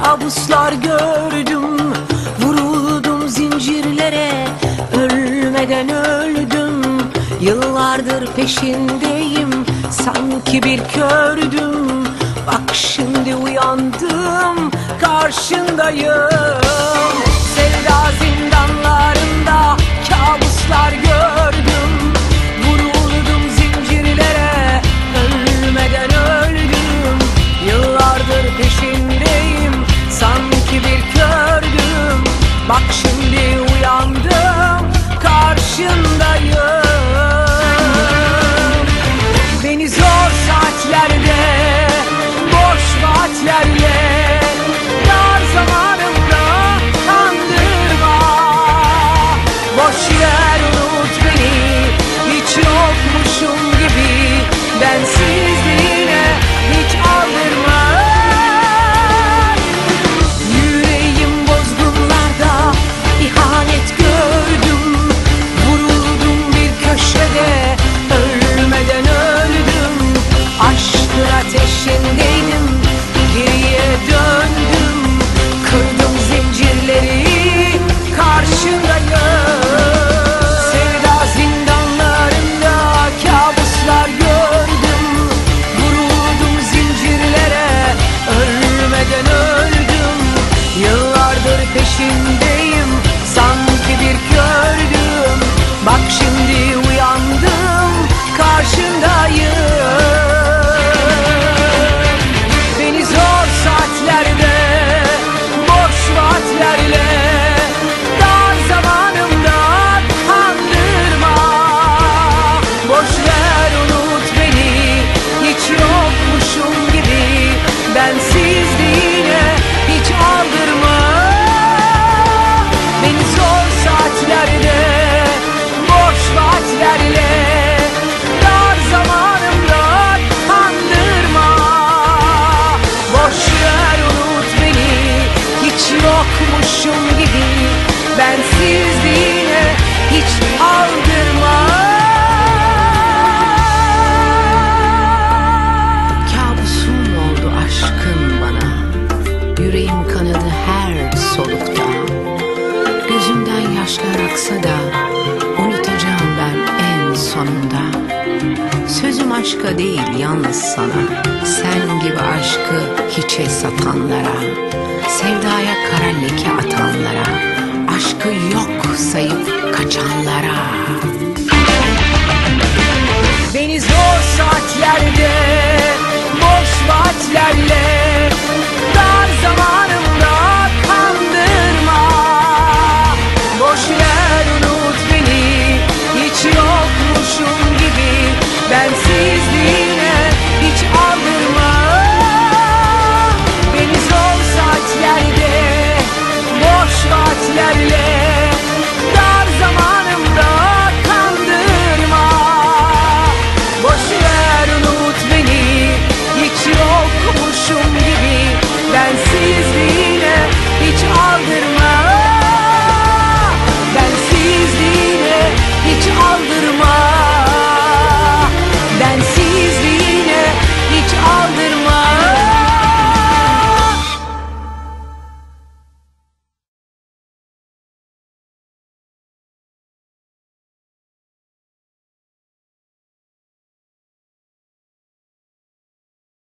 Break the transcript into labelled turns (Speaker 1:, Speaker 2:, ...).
Speaker 1: kabuslar gördüm. Vuruldum zincirlere, ölmeden öldüm. Yıllardır peşindeyim, sanki bir kördüm. Bak şimdi uyandım, karşındayım. Sevda zindanlarında kabuslar gördüm. Vuruldum zincirlere, ölmeden öldüm. Yıllardır peşindeyim, sanki bir kördüm. Bak şimdi uyandım, karşındayım. Beni zor saatlerde, boş vaatlerle, dar zamanımda kandırma. Boş ver, unut beni, hiç yokmuşum gibi. Bensizliğine hiç aldırma. Yüreğim bozgunlarda ihanet gördüm. Vuruldum bir köşede, ölmeden öldüm. Aşkın ateşindeydim, geriye döndüm. Kırdım zincirleri, karşındayım. Sevda zindanlarında kabuslar gördüm. Vuruldum zincirlere, ölmeden öldüm. Yıllardır peşindeyim, sanki bir kördüm. Bak şimdi uyandım, karşındayım. Beni zor saatlerde, boş vaatlerle, dar zamanımda kandırma. Boş ver, unut beni, hiç yokmuşum gibi. Bensizliğine hiç aldırma. Beni zor saatlerde, boş vaatlerle, dar zamanımda kandırma. Boş ver, unut beni, hiç yokmuşum gibi. Bensizliğine hiç aldırma. Kabusum oldu aşkın bana. Yüreğim kanadı her solukta. Gözümden yaşlar aksa da unutacağım ben en sonunda. Sözüm aşka değil, yalnız sana. Sen gibi aşkı hiçe satanlara, sevdaya kara leke atanlara, aşkı yok sayıp kaçanlara. Beni zor saatlerde, boş vaatlerle,